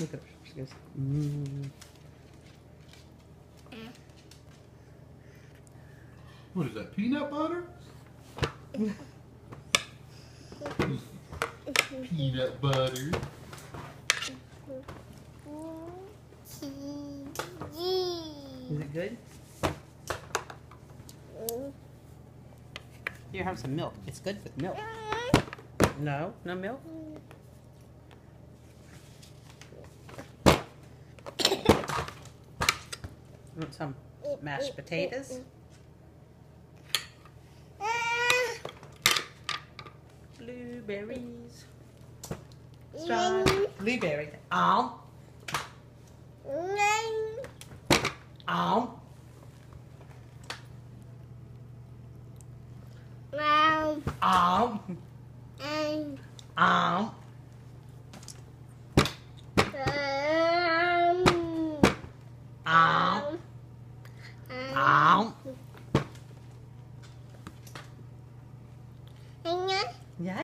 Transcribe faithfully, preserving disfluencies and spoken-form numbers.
Look at her. She goes, mmm. What is that, peanut butter? Peanut butter. Is it good? Here, have some milk. It's good with milk. No? No milk? Want some mashed potatoes? Blueberries. Strawberry. Blueberry. Um. Um. Um. Um. Um. Um. Yeah.